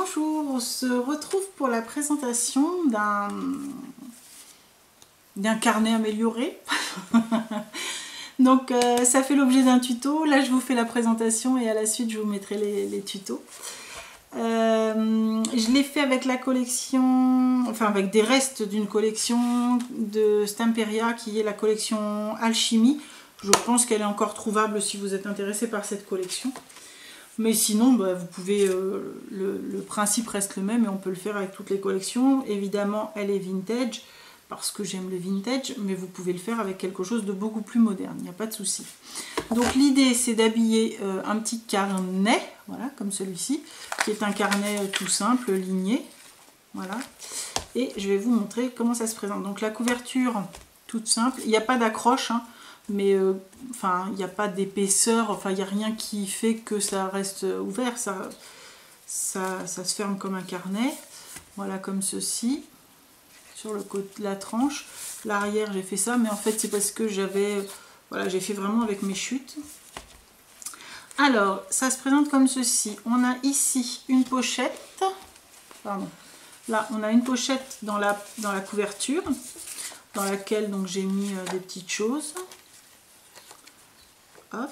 Bonjour, on se retrouve pour la présentation d'un carnet amélioré. Donc ça fait l'objet d'un tuto. Là je vous fais la présentation et à la suite je vous mettrai les tutos. Je l'ai fait avec la collection, enfin avec des restes d'une collection de Stamperia qui est la collection Alchimie. Je pense qu'elle est encore trouvable si vous êtes intéressé par cette collection. Mais sinon, bah, vous pouvez, le principe reste le même et on peut le faire avec toutes les collections. Évidemment, elle est vintage parce que j'aime le vintage, mais vous pouvez le faire avec quelque chose de beaucoup plus moderne, il n'y a pas de souci. Donc l'idée, c'est d'habiller un petit carnet, voilà, comme celui-ci, qui est un carnet tout simple, ligné, voilà. Et je vais vous montrer comment ça se présente. Donc la couverture, toute simple, il n'y a pas d'accroche, hein. Mais enfin, il n'y a pas d'épaisseur, enfin, il n'y a rien qui fait que ça reste ouvert, ça se ferme comme un carnet. Voilà, comme ceci, sur le côté, la tranche. L'arrière, j'ai fait ça, mais en fait, c'est parce que j'avais, voilà, j'ai fait vraiment avec mes chutes. Alors, ça se présente comme ceci. On a ici une pochette, pardon, là, on a une pochette dans la couverture, dans laquelle donc j'ai mis des petites choses. Hop.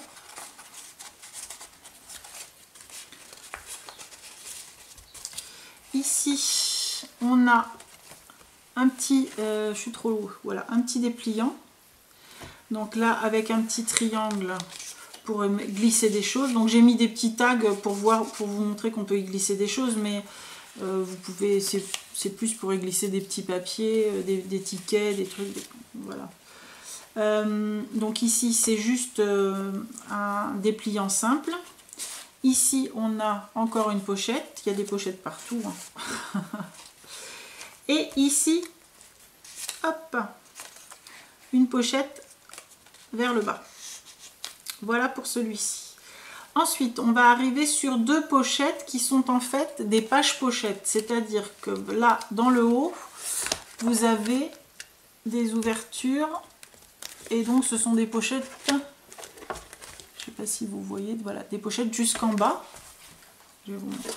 Ici, on a un petit, je suis trop haut, voilà, un petit dépliant. Donc là, avec un petit triangle pour glisser des choses. Donc j'ai mis des petits tags pour vous montrer qu'on peut y glisser des choses, mais vous pouvez, c'est plus pour y glisser des petits papiers, des tickets, des trucs, voilà. Donc ici c'est juste un dépliant simple. Ici on a encore une pochette, il y a des pochettes partout, hein. Et ici, hop, une pochette vers le bas. Voilà pour celui-ci. Ensuite on va arriver sur deux pochettes qui sont en fait des pages pochettes, c'est-à-dire que là dans le haut vous avez des ouvertures. Et donc ce sont des pochettes, je ne sais pas si vous voyez, voilà, des pochettes jusqu'en bas. Je vais vous montrer.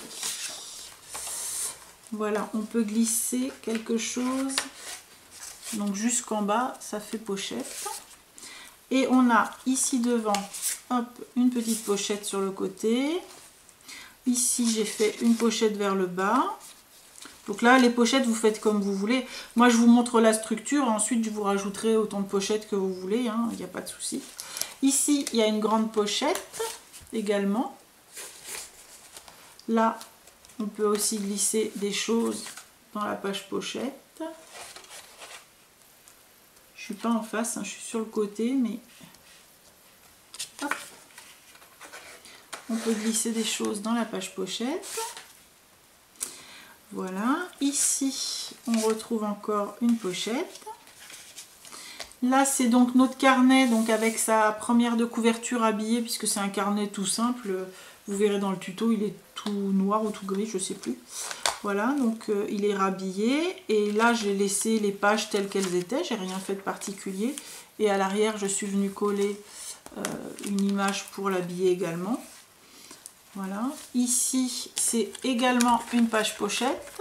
Voilà, on peut glisser quelque chose. Donc jusqu'en bas, ça fait pochette. Et on a ici devant, hop, une petite pochette sur le côté. Ici, j'ai fait une pochette vers le bas. Donc là, les pochettes, vous faites comme vous voulez. Moi, je vous montre la structure. Ensuite, je vous rajouterai autant de pochettes que vous voulez, hein, il n'y a pas de souci. Ici, il y a une grande pochette également. Là, on peut aussi glisser des choses dans la page pochette. Je ne suis pas en face, hein, je suis sur le côté, mais hop. On peut glisser des choses dans la page pochette. Voilà, ici on retrouve encore une pochette. Là c'est donc notre carnet, donc avec sa première de couverture habillée, puisque c'est un carnet tout simple. Vous verrez dans le tuto, il est tout noir ou tout gris, je sais plus. Voilà, donc il est rhabillé. Et là j'ai laissé les pages telles qu'elles étaient, j'ai rien fait de particulier. Et à l'arrière je suis venue coller une image pour l'habiller également. Voilà, ici c'est également une page pochette.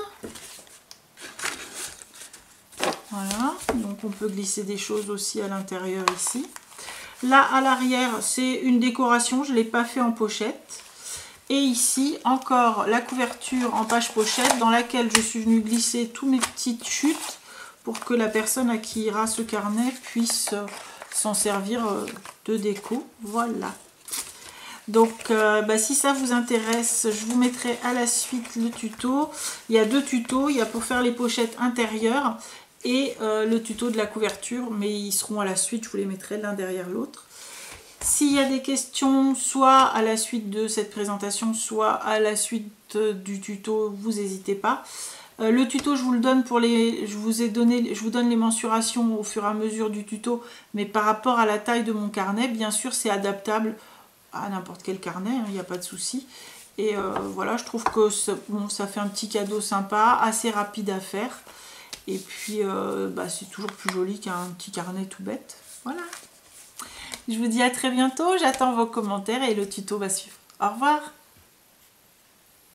Voilà, donc on peut glisser des choses aussi à l'intérieur ici. Là à l'arrière c'est une décoration, je ne l'ai pas fait en pochette. Et ici encore la couverture en page pochette dans laquelle je suis venue glisser tous mes petites chutes pour que la personne à qui ira ce carnet puisse s'en servir de déco. Voilà. Donc si ça vous intéresse, je vous mettrai à la suite le tuto. Il y a deux tutos, il y a pour faire les pochettes intérieures et le tuto de la couverture, mais ils seront à la suite, je vous les mettrai l'un derrière l'autre. S'il y a des questions, soit à la suite de cette présentation, soit à la suite du tuto, vous n'hésitez pas. Le tuto, je vous le donne pour les, je vous donne les mensurations au fur et à mesure du tuto, mais par rapport à la taille de mon carnet, bien sûr, c'est adaptable à n'importe quel carnet, il n'y a pas de souci. Et voilà, je trouve que ça fait un petit cadeau sympa, assez rapide à faire. Et puis, c'est toujours plus joli qu'un petit carnet tout bête. Voilà. Je vous dis à très bientôt, j'attends vos commentaires et le tuto va suivre. Au revoir.